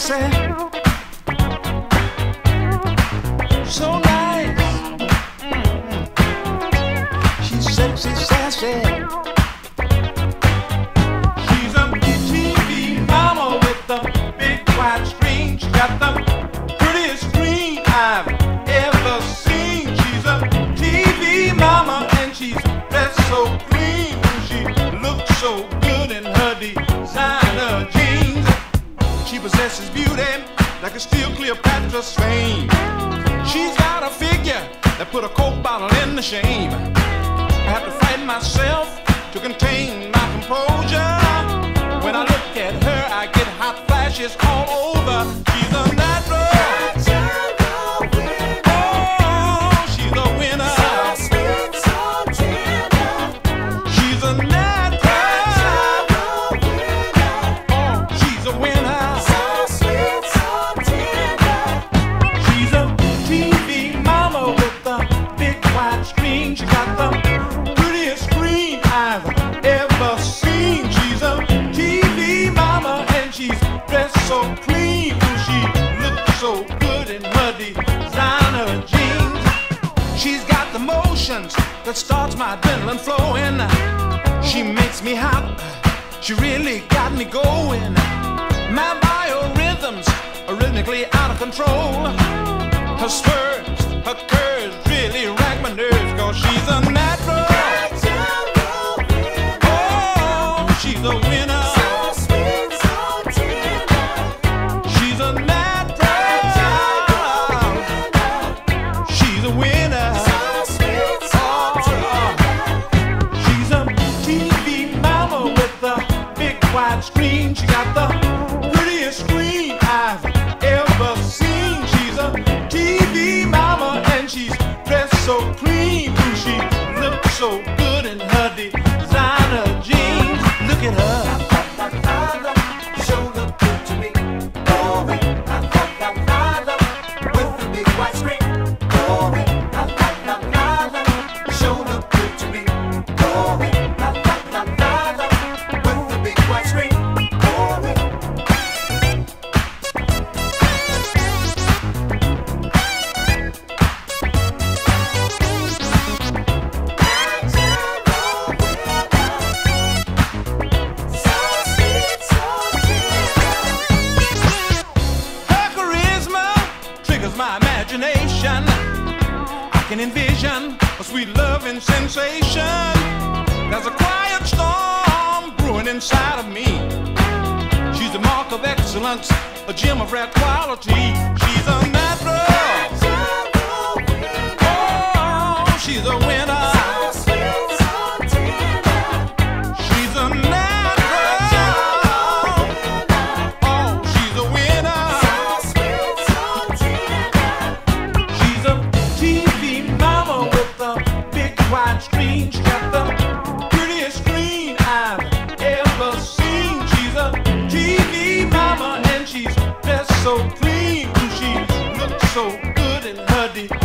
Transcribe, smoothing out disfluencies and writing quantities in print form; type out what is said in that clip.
sassy, so nice. She's sexy, sassy. She's a TV mama with a big wide screen. She got the prettiest screen I've ever seen. She's a TV mama and she's dressed so clean. She looks so good in her designer jeans. She possesses beauty like a steel Cleopatra's flame. She's got a figure that put a Coke bottle in the shame. I have to fight myself to contain my composure. When I look at her, I get hot flashes all over. She's a natural. Oh, she's a winner. So sweet, so tender. She's a natural. Oh, she's a winner. So sweet, so tender. She's a TV mama with a big wide screen. She got the prettiest screen I've ever seen. She's a TV mama and she's dressed so clean. She looks so good in her designer jeans. She's got the motions that starts my adrenaline flowing. She makes me hot. She really got me going. My biorhythms are rhythmically out of control. Her swerves, her curves really rack my nerves. Cause she's a natural. Oh, she's a winner. So sweet, so tender. She's a natural. She's a winner. So sweet, so tender. She's a TV mama with a big wide screen. She got the prettiest screen I've ever seen. She's a TV mama and she's dressed so clean. Ooh, she looks so good in her designer jeans. Look at her. Sure look good to me. Oh, with the big white screen. Oh, sure look good to me. Oh, with the big white screen. Her charisma triggers my imagination. I can envision a sweet loving sensation. There's a quiet storm brewing inside of me. She's a mark of excellence, a gem of rare quality. She's a natural. Oh, she's a winner. She's a natural. Oh, she's a winner. She's a TV mama with a big wide screen. She got the prettiest screen I've ever seen. She's a TV mama and she's dressed so clean. She looks so good in her